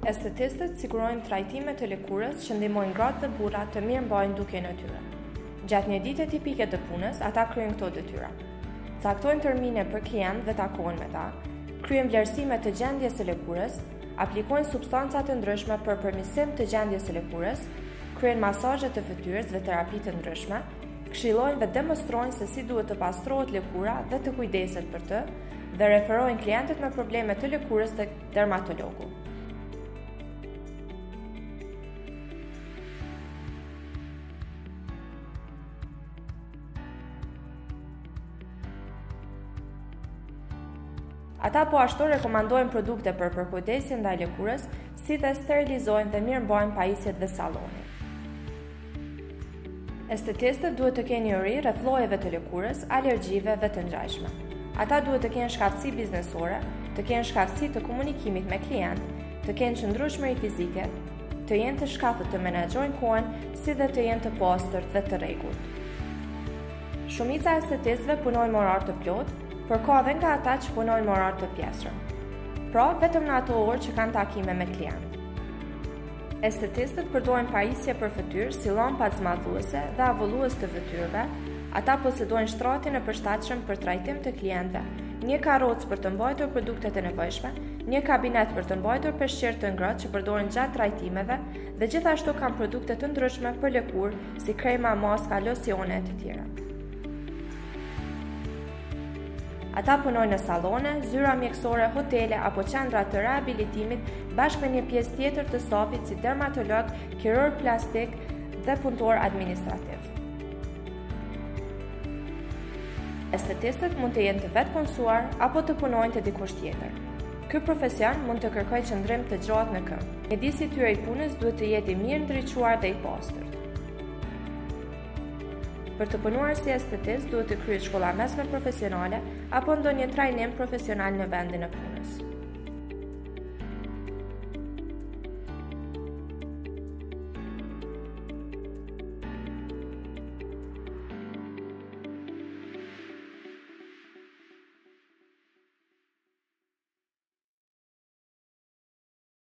Estetistët sigurojnë trajtime të lëkurës që ndihmojnë gratë dhe burrat të mirë mbajnë dukjen e tyre. Gjatë një dite tipike të punës, ata kryejnë këto detyra. Caktojnë termine për klient dhe takohen me ta, kryejnë vlerësime të gjendjes së lëkurës, aplikojnë substanca të ndryshme për përmirësim të gjendjes së lëkurës, kryejnë masazhe të fytyrës dhe terapi të ndryshme, këshillojnë dhe demonstrojnë se si duhet të pastrohet lëkura dhe të kujdeset për të, dhe referojnë klientët me probleme të lëkurës tek dermatologu. Ata po ashtu rekomandojnë produkte për përkujdesjen ndaj lëkurës, si dhe sterilizojnë dhe mirëmbajnë pajisjet dhe sallonin. Estetistët duhet të kenë njohuri rreth llojeve të lëkurës, alergjive dhe të ngjajshme. Ata duhet të kenë shkatësi biznesore, të kenë shkatësi të komunikimit me klient, të kenë qëndrueshmëri fizike, të jenë të shkafët të menaxhojnë kohën, si dhe të jenë të pastërt dhe të rregullt. Shumica e estetistëve punojnë me orar të plotë, por ka edhe nga ata që punojnë me orar të pjesërm. Pra, vetëm në ato orë që kanë takime me klient. Estetistët përdorin pajisje për fytyrë si llampat zmadhuese dhe avullues të fytyrëve. Ata posedojnë shtratin e përshtatshëm për trajtim të klientëve, një karrocë për të mbajtur produktet e nevojshme, një kabinet për të mbajtur peshqir të ngrohtë që përdoren gjatë trajtimeve dhe gjithashtu kanë produkte të ndryshme për lëkurë si krema, maska, losione e të tjera. Ata punojnë në sallone, zyra mjekësore, hotele apo qendra të rehabilitimit bashkë me një pjesë tjetër të stafit si dermatolog, kirurg plastik dhe punëtor administrativ. Estetistët mund të jenë të vetpunësuar apo të punojnë te dikush tjetër. Ky profesion mund të kërkojë qëndrim të gjatë në këmbë. Mjedisi i tyre i punës duhet të jetë i mirë ndriçuar dhe i pastërt. Për të punuar si estetist duhet të kryet shkolla mesme profesionale apo ndonjë trajnim profesional në vendin e punës.